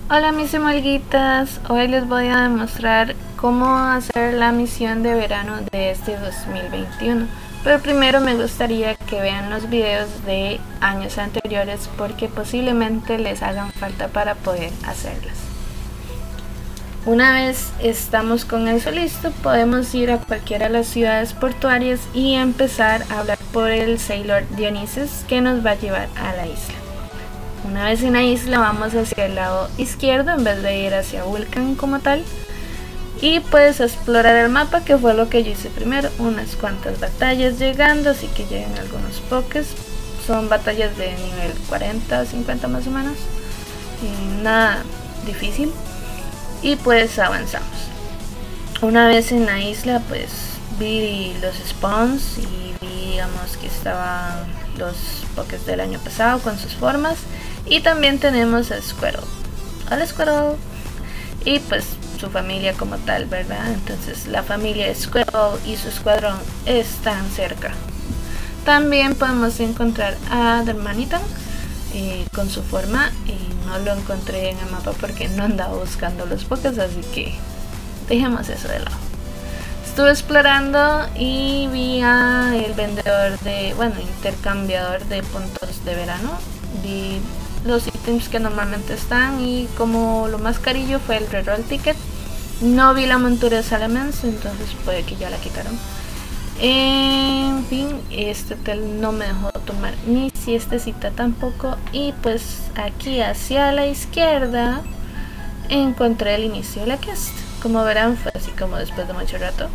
Hola mis emolguitas, hoy les voy a demostrar cómo hacer la misión de verano de este 2021. Pero primero me gustaría que vean los videos de años anteriores porque posiblemente les hagan falta para poder hacerlas. Una vez estamos con eso listo, podemos ir a cualquiera de las ciudades portuarias y empezar a hablar por el Sailor Dionysus que nos va a llevar a la isla. Una vez en la isla vamos hacia el lado izquierdo en vez de ir hacia Vulcan como tal. Y puedes explorar el mapa, que fue lo que yo hice primero. Unas cuantas batallas llegando, así que llegan algunos pokés. Son batallas de nivel 40 o 50 más o menos. Y nada difícil. Y pues avanzamos. Una vez en la isla pues vi los spawns y vi, digamos, que estaban los pokés del año pasado con sus formas. Y también tenemos a Squirtle. Hola Squirtle. Y pues su familia como tal, ¿verdad? Entonces la familia de Squirtle y su escuadrón están cerca. También podemos encontrar a Darmanitan con su forma. Y no lo encontré en el mapa porque no andaba buscando los pokés, así que dejemos eso de lado. Estuve explorando y vi a el vendedor de, intercambiador de puntos de verano. Vi los ítems que normalmente están y como lo más carillo fue el reroll ticket. No vi la montura de Salamence, entonces puede que ya la quitaron. En fin, este hotel no me dejó tomar ni siestecita tampoco. Y pues aquí hacia la izquierda encontré el inicio de la quest. Como verán, fue así como después de mucho rato.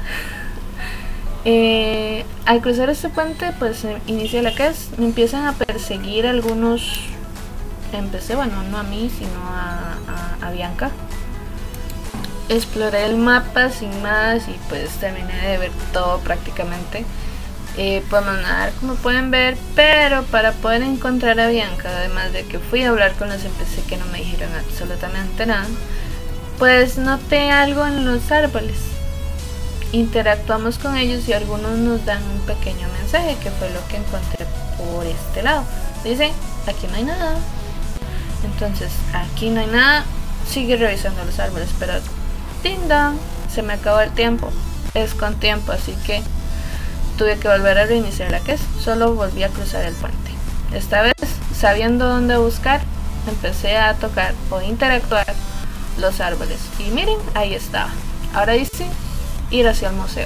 Al cruzar este puente, pues inicia la quest. Me empiezan a perseguir algunos. Empecé, bueno, no a mí, sino a Bianca. Exploré el mapa sin más y pues terminé de ver todo prácticamente. Podemos nadar como pueden ver, pero para poder encontrar a Bianca, además de que fui a hablar con los NPC que no me dijeron absolutamente nada, pues noté algo en los árboles. Interactuamos con ellos y algunos nos dan un pequeño mensaje, que fue lo que encontré por este lado. Dice, aquí no hay nada. Entonces, aquí no hay nada. Sigue revisando los árboles, pero ¡ding dong! Se me acabó el tiempo. Es con tiempo, así que tuve que volver a reiniciar la quest. Solo volví a cruzar el puente. Esta vez, sabiendo dónde buscar, empecé a tocar o interactuar los árboles. Y miren, ahí estaba. Ahora dice ir hacia el museo.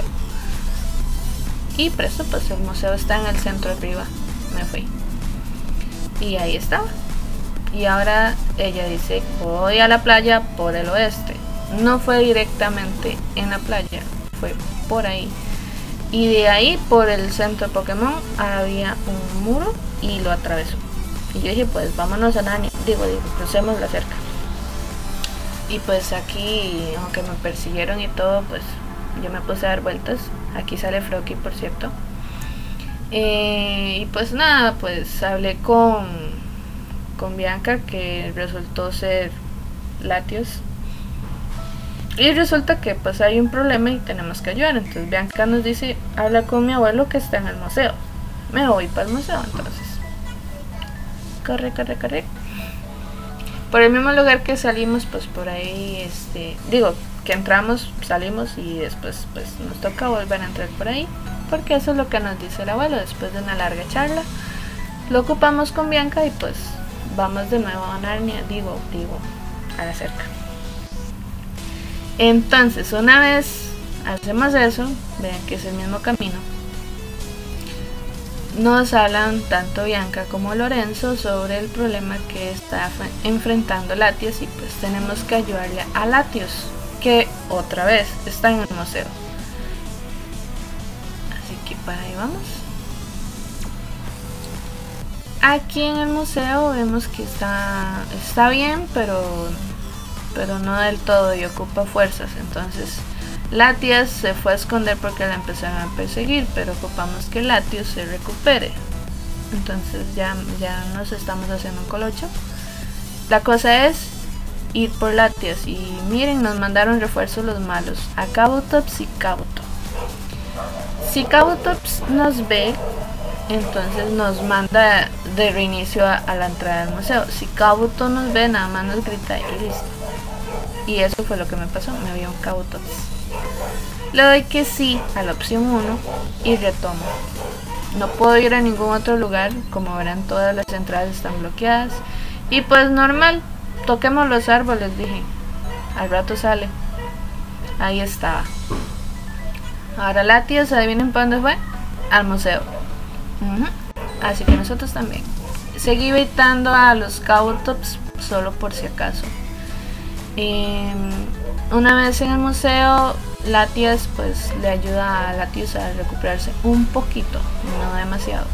Y presto, pues el museo está en el centro arriba. Me fui. Y ahí estaba. Y ahora ella dice, voy a la playa por el oeste. No fue directamente en la playa, fue por ahí. Y de ahí por el centro de Pokémon había un muro y lo atravesó. Y yo dije, pues vámonos a Narnia. Digo, crucemos la cerca. Y pues aquí, aunque me persiguieron y todo, pues yo me puse a dar vueltas. Aquí sale Froakie, por cierto. Y pues nada, pues hablé con Bianca, que resultó ser Latios. Y resulta que pues hay un problema y tenemos que ayudar. Entonces Bianca nos dice, habla con mi abuelo que está en el museo. Me voy para el museo entonces. Corre. Por el mismo lugar que salimos, pues por ahí, digo, que entramos, salimos y después pues nos toca volver a entrar por ahí. Porque eso es lo que nos dice el abuelo después de una larga charla. Lo ocupamos con Bianca y pues vamos de nuevo a Narnia, digo, a la cerca. Entonces, una vez hacemos eso, vean que es el mismo camino. Nos hablan tanto Bianca como Lorenzo sobre el problema que está enfrentando Latios y pues tenemos que ayudarle a Latios, que otra vez está en el museo. Así que para ahí vamos. Aquí en el museo vemos que está bien, pero no del todo y ocupa fuerzas. Entonces Latias se fue a esconder porque la empezaron a perseguir, pero ocupamos que Latios se recupere. Entonces ya nos estamos haciendo un colocho. La cosa es ir por Latias y miren, nos mandaron refuerzos los malos, a Kabutops y Kabuto. Si Kabutops nos ve, entonces nos manda de reinicio a la entrada del museo. Si Kabuto nos ve, nada más nos grita y listo. y eso fue lo que me pasó, me había un Kabutops. Le doy que sí a la opción 1 y retomo. No puedo ir a ningún otro lugar, como verán todas las entradas están bloqueadas. Y pues normal, toquemos los árboles, dije, al rato sale. Ahí estaba. Ahora Latios, adivinen para dónde fue, al museo. Así que nosotros también. Seguí evitando a los Kabutops solo por si acaso. Una vez en el museo, Latias pues le ayuda a Latios a recuperarse un poquito, no demasiado.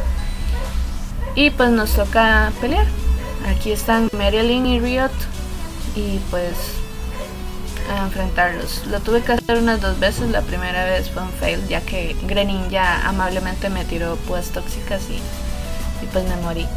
Y pues nos toca pelear. Aquí están Marilyn y Riot y pues a enfrentarlos. Lo tuve que hacer unas 2 veces, la primera vez fue un fail ya que Greninja amablemente me tiró púas tóxicas y pues me morí.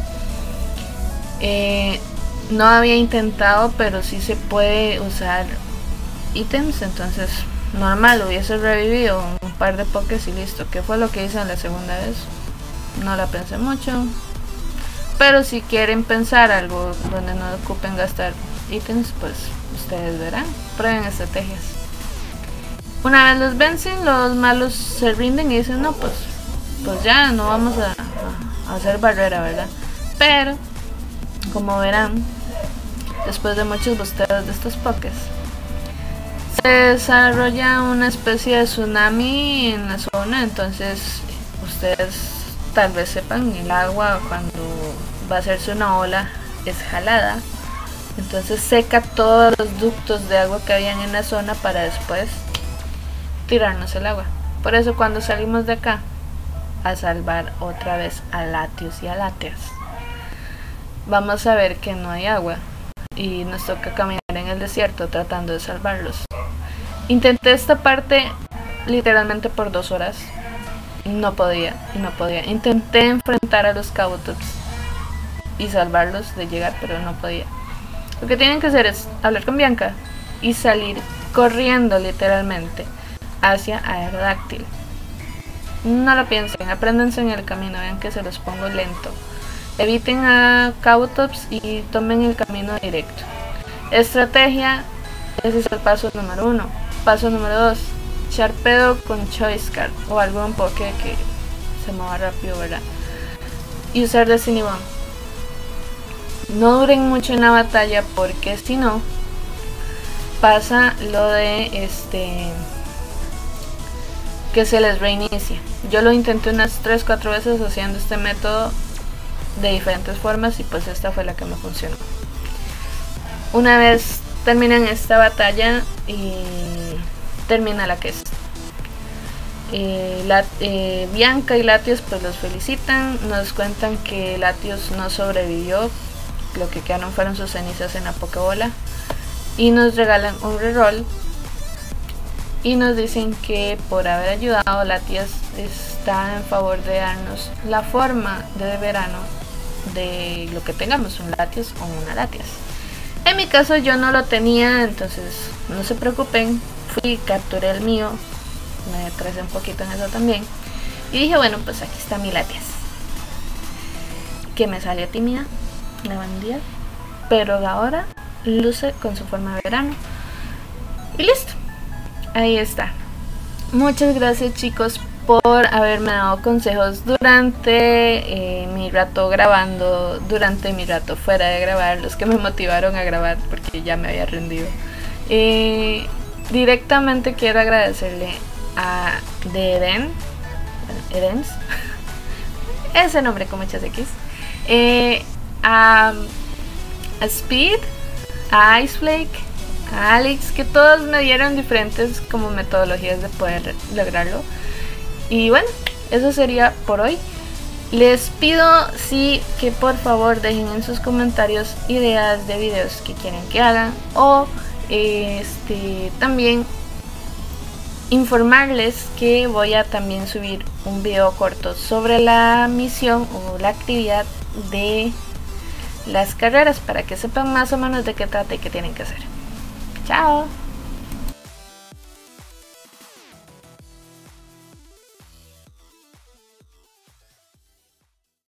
No había intentado, pero sí se puede usar ítems, entonces normal, hubiese revivido un par de pokés y listo, que fue lo que hice en la segunda vez. No la pensé mucho, pero si quieren pensar algo donde no ocupen gastar ítems, pues ustedes verán, prueben estrategias. Una vez los vencen, los malos se rinden y dicen no, pues ya no vamos a hacer barrera, ¿verdad? Pero como verán, después de muchos busteos de estos pokés, se desarrolla una especie de tsunami en la zona. Entonces ustedes tal vez sepan, el agua cuando va a hacerse una ola es jalada, entonces seca todos los ductos de agua que habían en la zona para después tirarnos el agua. Por eso cuando salimos de acá a salvar otra vez a Latios y a Latias, vamos a ver que no hay agua y nos toca caminar en el desierto tratando de salvarlos. Intenté esta parte literalmente por 2 horas. No podía. Intenté enfrentar a los Kabutops y salvarlos de llegar, pero no podía. Lo que tienen que hacer es hablar con Bianca y salir corriendo literalmente hacia Aerodactyl. No lo piensen, apréndanse en el camino, vean que se los pongo lento. Eviten a Kabutops y tomen el camino directo. Estrategia, ese es el paso número 1. Paso número 2, Sharpedo con Choice Card o algún poke que se mueva rápido, ¿verdad? Y usar Destiny Bomb. No duren mucho en la batalla porque si no pasa lo de que se les reinicia. Yo lo intenté unas 3-4 veces haciendo este método de diferentes formas y pues esta fue la que me funcionó. Una vez terminan esta batalla y termina la quest. Bianca y Latios pues los felicitan, nos cuentan que Latios no sobrevivió, lo que quedaron fueron sus cenizas en la Pokébola y nos regalan un reroll y nos dicen que por haber ayudado Latias está en favor de darnos la forma de verano de lo que tengamos, un Latios o una Latias. En mi caso yo no lo tenía, entonces no se preocupen, capturé el mío, me atrasé un poquito en eso también y dije bueno, pues aquí está mi Latias, que me salió tímida la bandía, pero ahora luce con su forma de verano y listo, ahí está. Muchas gracias chicos por haberme dado consejos durante mi rato grabando, durante mi rato fuera de grabar, los que me motivaron a grabar porque ya me había rendido. Directamente quiero agradecerle a Eden, Edens, ese nombre con muchas X, a Speed, a Iceflake, a Alex, que todos me dieron diferentes como metodologías de poder lograrlo. Y bueno, eso sería por hoy. Les pido sí que por favor dejen en sus comentarios ideas de videos que quieren que hagan o también informarles que voy a también subir un video corto sobre la misión o la actividad de las carreras para que sepan más o menos de qué trata y qué tienen que hacer. Chao.